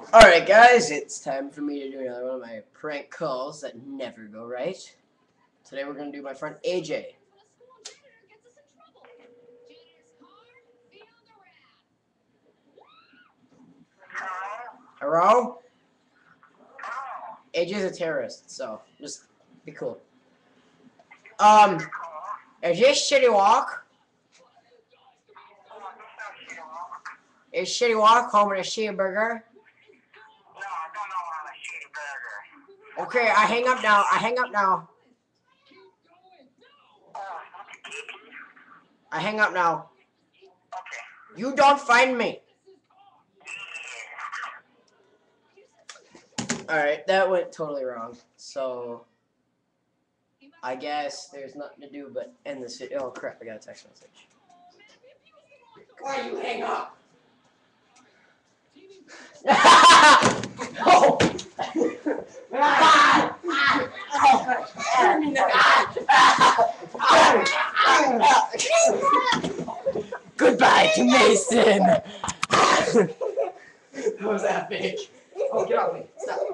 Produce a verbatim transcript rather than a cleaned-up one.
Alright guys, it's time for me to do another one of my prank calls that never go right. Today we're going to do my friend A J. Hello? A J's a terrorist, so just be cool. Um, is this Shitty Walk? Is Shitty Walk home with a shitty burger? No, I don't know how to shitty burger. Okay, I hang up now. I hang up now. Oh, I hang up now. okay. You don't find me. Alright, that went totally wrong. So, I guess there's nothing to do but end this video. Oh crap, I got a text message. Why you hang up? Oh! Goodbye to Mason! That was epic. Oh, get off me. Stop.